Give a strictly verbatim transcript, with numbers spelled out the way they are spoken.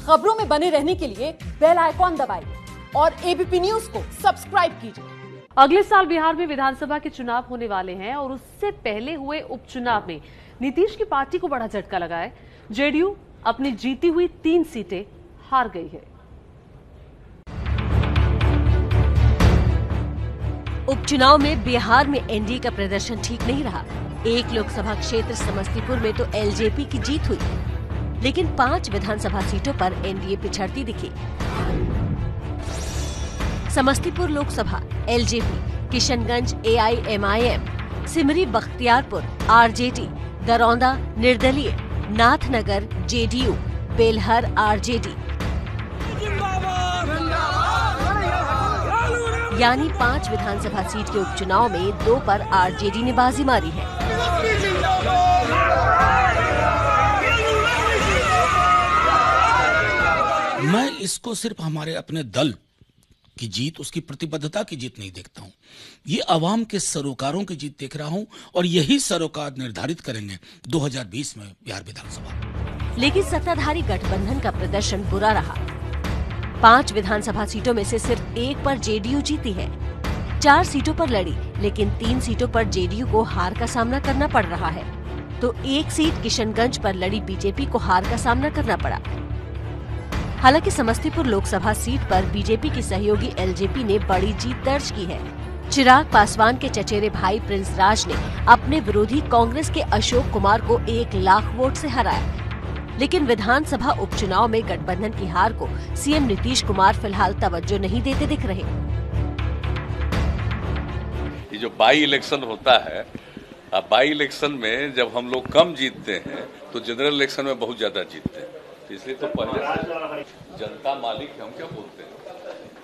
खबरों में बने रहने के लिए बेल आइकॉन दबाइए और एबीपी न्यूज को सब्सक्राइब कीजिए। अगले साल बिहार में विधानसभा के चुनाव होने वाले हैं और उससे पहले हुए उपचुनाव में नीतीश की पार्टी को बड़ा झटका लगा है। जेडीयू अपनी जीती हुई तीन सीटें हार गई है। उपचुनाव में बिहार में एनडीए का प्रदर्शन ठीक नहीं रहा। एक लोकसभा क्षेत्र समस्तीपुर में तो एलजेपी की जीत हुई, लेकिन पांच विधानसभा सीटों पर एनडीए पिछड़ती दिखी। Samastipur Lok Sabha LJP, Kishanganj AIMIM, Simri Bakhtiyarpur RJD, Daraunda निर्दलीय, नाथनगर जेडीयू, बेलहर आरजेडी, यानी पांच विधानसभा सीट के उपचुनाव में दो पर आरजेडी ने बाजी मारी है। मैं इसको सिर्फ हमारे अपने दल की जीत, उसकी प्रतिबद्धता की जीत नहीं देखता हूं। ये अवाम के सरोकारों की जीत देख रहा हूं और यही सरोकार निर्धारित करेंगे दो हज़ार बीस में बिहार विधानसभा। लेकिन सत्ताधारी गठबंधन का प्रदर्शन बुरा रहा। पांच विधानसभा सीटों में से सिर्फ एक पर जेडीयू जीती है। चार सीटों पर लड़ी, लेकिन तीन सीटों पर जेडीयू को हार का सामना करना पड़ रहा है, तो एक सीट किशनगंज पर लड़ी बीजेपी को हार का सामना करना पड़ा। हालांकि समस्तीपुर लोकसभा सीट पर बीजेपी की सहयोगी एलजेपी ने बड़ी जीत दर्ज की है। चिराग पासवान के चचेरे भाई प्रिंस राज ने अपने विरोधी कांग्रेस के अशोक कुमार को एक लाख वोट से हराया। लेकिन विधानसभा उपचुनाव में गठबंधन की हार को सीएम नीतीश कुमार फिलहाल तवज्जो नहीं देते दिख रहे। ये जो बाई इलेक्शन होता है, अब बाई इलेक्शन में जब हम लोग कम जीतते हैं तो जनरल इलेक्शन में बहुत ज्यादा जीतते हैं, इसलिए तो पहले से जनता मालिक है, हम क्या बोलते हैं,